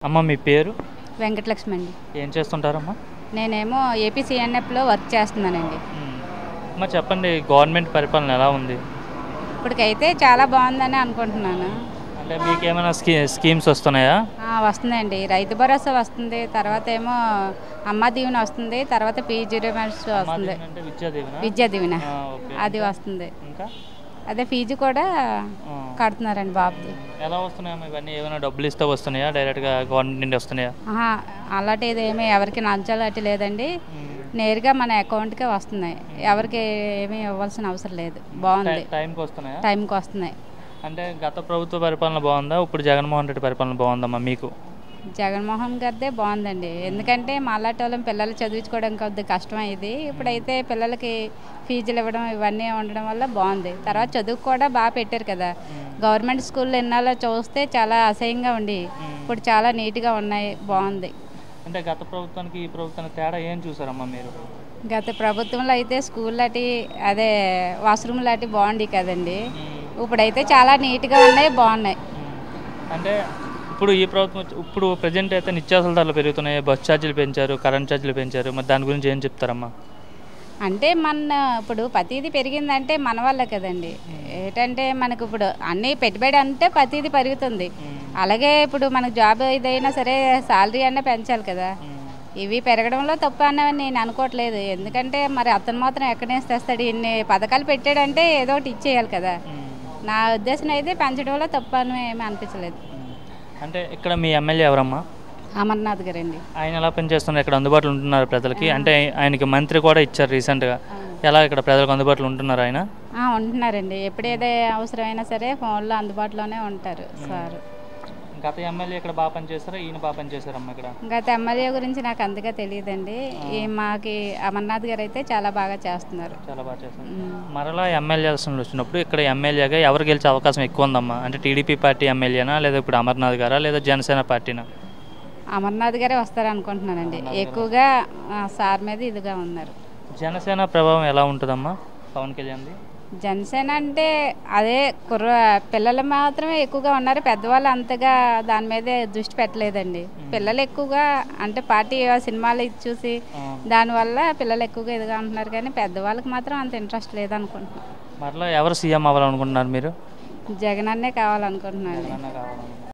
అమ్మ మీ పేరు? వెంకటలక్ష్మి అండి. ఏం చేస్తుంటారమ్మా? నేనేమో ఏపీ సీఎన్ఎఫ్లో వర్క్ చేస్తున్నానండి. అమ్మ చెప్పండి, గవర్నమెంట్ పరిపాలన ఎలా ఉంది? ఇప్పటికైతే చాలా బాగుందని అనుకుంటున్నాను. అంటే మీకేమైనా స్కీమ్స్ వస్తున్నాయా? వస్తుందండి, రైతు భరోసా వస్తుంది, తర్వాత ఏమో అమ్మ దీవెన వస్తుంది, తర్వాత పీజీ రిమాండ్స్ వస్తుంది, అంటే విద్యా దీవెన? విద్యా దీవెన ఓకే. అది వస్తుంది. ఇంకా అదే ఫీజు కూడా కడుతున్నారండి బాబుది. ఎలా వస్తున్నాయమ్మా ఇవన్నీ? ఏమైనా డబ్బులు ఇస్తే వస్తున్నాయా, డైరెక్ట్గా గవర్నమెంట్ నుండి వస్తున్నాయా? అలాంటిది ఏమీ ఎవరికి లంచాలు అటు లేదండి, నేరుగా మన అకౌంట్కే వస్తున్నాయి. ఎవరికి ఏమీ ఇవ్వాల్సిన అవసరం లేదు. బాగుంది. టైంకి వస్తున్నాయా? టైంకి వస్తున్నాయి. అంటే గత ప్రభుత్వ పరిపాలన బాగుందా, ఇప్పుడు జగన్మోహన్ రెడ్డి పరిపాలన బాగుందమ్మా మీకు? జగన్మోహన్ గారిదే బాగుందండి. ఎందుకంటే మాలాంటి వాళ్ళం పిల్లలు చదివించుకోవడం కొద్దిగా కష్టమైంది. ఇప్పుడైతే పిల్లలకి ఫీజులు ఇవ్వడం ఇవన్నీ ఉండడం వల్ల బాగుంది. తర్వాత చదువు కూడా బాగా పెట్టారు కదా. గవర్నమెంట్ స్కూల్లో ఎన్నాళ్ళో చూస్తే చాలా అసహ్యంగా ఉండి ఇప్పుడు చాలా నీట్గా ఉన్నాయి, బాగుంది. అంటే గత ప్రభుత్వానికి ఈ ప్రభుత్వానికి తేడా ఏం చూసారమ్మా మీరు? గత ప్రభుత్వంలో అయితే స్కూల్ లాంటి అదే వాష్రూమ్ లాంటి బాగుంది కదండి. ఇప్పుడైతే చాలా నీట్గా ఉన్నాయి, బాగున్నాయి. అంటే ఇప్పుడు ప్రజెంట్ అయితే నిత్యావసర ధరలు పెరుగుతున్నాయి, బస్ ఛార్జీలు పెంచారు, కరెంట్ ఛార్జీలు పెంచారు. మరి దాని గురించి ఏం చెప్తారమ్మా? అంటే ఇప్పుడు ప్రతిదీ పెరిగిందంటే మన వల్ల కదండి. ఏంటంటే మనకు ఇప్పుడు అన్నీ పెట్టుబడి అంటే ప్రతిదీ పెరుగుతుంది. అలాగే ఇప్పుడు మనకు జాబ్ ఏదైనా సరే శాలరీ అన్నా పెంచాలి కదా. ఇవి పెరగడంలో తప్పు అన్నవి నేను అనుకోవట్లేదు. ఎందుకంటే మరి అతను మాత్రం ఎక్కడి నుంచి తెస్తాడు? ఇన్ని పథకాలు పెట్టాడంటే ఏదో ఒకటి ఇచ్చేయాలి కదా. నా ఉద్దేశం అయితే పెంచడంలో తప్పు అని ఏమీ అనిపించలేదు. అంటే ఇక్కడ మీ ఎమ్మెల్యే ఎవరమ్మా? అమర్నాథ్ గారండి. ఆయన ఎలా పనిచేస్తున్నారు? ఇక్కడ అందుబాటులో ఉంటున్నారు ప్రజలకి? అంటే ఆయనకి మంత్రి కూడా ఇచ్చారు రీసెంట్గా. ఎలా ఇక్కడ ప్రజలకు అందుబాటులో ఉంటున్నారు ఆయన? ఉంటున్నారండి. ఎప్పుడేదే అవసరమైనా సరే ఫోన్లో అందుబాటులోనే ఉంటారు సార్. గత ఎమ్మెల్యే ఇక్కడ బాగా పనిచేస్తారా, ఈయన బాగా పనిచేస్తారమ్మా ఇక్కడ? గత ఎమ్మెల్యే గురించి నాకు అంతగా తెలియదండి. మాకి అమర్నాథ్ గారు అయితే చాలా బాగా చేస్తున్నారు. చాలా బాగా చేస్తున్నారు. మరలా ఎమ్మెల్యే ఎలక్షన్లు వచ్చినప్పుడు ఇక్కడ ఎమ్మెల్యేగా ఎవరు గెలిచే అవకాశం ఎక్కువ ఉందమ్మా? అంటే టీడీపీ పార్టీ ఎమ్మెల్యేనా, లేదా ఇప్పుడు అమర్నాథ్ గారా, లేదా జనసేన పార్టీనా? అమర్నాథ్ గారే వస్తారు అనుకుంటున్నానండి. ఎక్కువగా సార్ మీద ఇదిగా ఉన్నారు. జనసేన ప్రభావం ఎలా ఉంటుందమ్మా పవన్ కళ్యాణ్ది? జనసేన అంటే అదే పిల్లలు మాత్రమే ఎక్కువగా ఉన్నారు. పెద్దవాళ్ళు అంతగా దాని మీదే దృష్టి పెట్టలేదండి. పిల్లలు ఎక్కువగా అంటే పార్టీ సినిమాలు చూసి దానివల్ల పిల్లలు ఎక్కువగా ఇదిగా ఉంటున్నారు, కానీ పెద్దవాళ్ళకి మాత్రం అంత ఇంట్రెస్ట్ లేదనుకుంటున్నాను. మరలా ఎవరు సీఎం అవ్వాలనుకుంటున్నారు మీరు? జగన్ అన్నే కావాలనుకుంటున్నాను.